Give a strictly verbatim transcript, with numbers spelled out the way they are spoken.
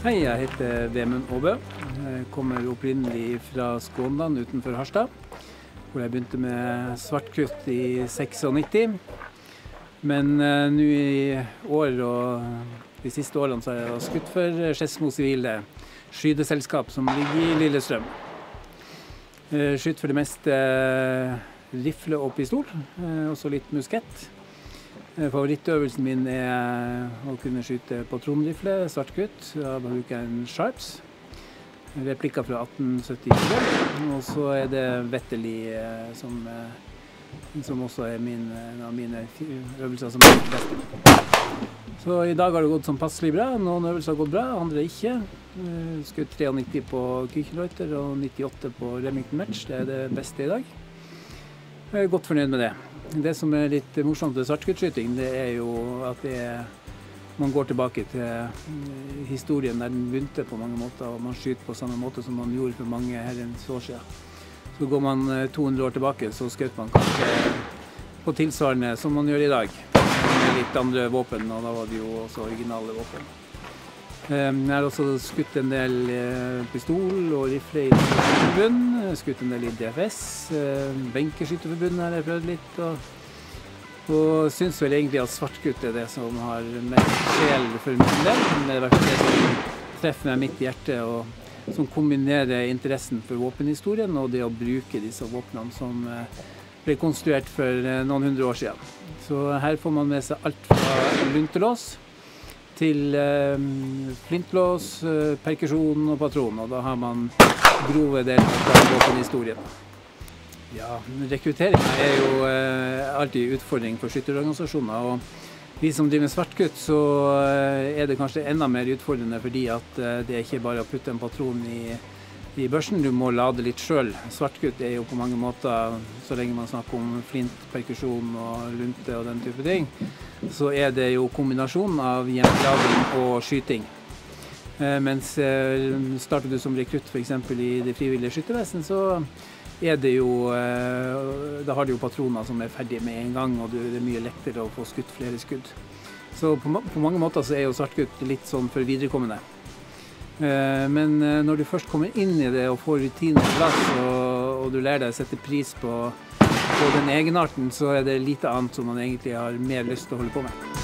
Hei, jeg heter Vemund Aabø. Jeg kommer opprinnelig fra Skånland utenfor Harstad, hvor jeg begynte med svartkrutt i nittiseks. Men uh, nå i år og de siste årene så har jeg skutt for Skedsmo Sivile skydeselskap som ligger i Lillestrøm. Jeg skyter for det meste rifle og pistol, også litt muskett. Favorittøvelsen min er å kunne skyte patronrifle, svartkrutt. Da bruker jeg en Sharps, replikker fra atten syttifire. Og så er det Vetterli som, som også er min, en av mine øvelser som er beste. Så i dag har det gått som passelig bra. Noen øvelser har gått bra, andre ikke. Skutt nittiotre på Küchenreuter og nittiåtte på Remington Match. Det er det beste i dag. Jeg er godt fornøyd med det. Det som er litt morsomt med svartkuttskyting, det er jo at det er, man går tilbake til historien der den begynte på mange måter, og man skyter på samme måte som man gjorde for mange herrens år siden. Så går man to hundre år tilbake, så skjøt man kanskje på tilsvarende som man gjør i dag. Med litt andre våpen, og da var det jo også originale våpen. Jeg har også skutt en del pistol og rifle i Skytterforbund, skutt en del i D F S, Benkeskytterforbund har jeg prøvd litt, og, og synes vel egentlig at svartkrutt er det som har mest sjel for min del. Det er i hvert fall det som treffer meg midt i hjertet, og som kombinerer interessen for våpenhistorien og det å bruke disse våpnene som ble konstruert for noen hundre år siden. Så her får man med seg alt fra luntelås til eh, flintlås, eh, perkusjon og patron, og da har man grove deler av våpenhistorien. Ja, rekruttering er jo eh, alltid utfordring for skytterorganisasjoner, og vi som driver med svartkrutt, så eh, er det kanskje enda mer utfordrende fordi at eh, det er ikke bare å putte en patron i, i børsen, du må lade litt selv. Svartkrutt er jo på mange måter, så lenge man snakker om flint, perkusjon og lunte og den type ting, så er det jo kombinasjonen av hjemmelading og skyting. Eh, mens eh, starter du som rekrutt for eksempel i det frivillige skyttervesen, så er det jo, eh, da har du jo patroner som er ferdige med en gang, og det er mye lettere å få skutt flere skudd. Så på, på mange måter så er jo svartkrutt litt sånn for viderekommende. Eh, men eh, når du først kommer inn i det og får rutinen på plass, og, og du lærer deg å sette pris på på den egenarten, så er det lite annet som man egentlig har mer lyst til å holde på med.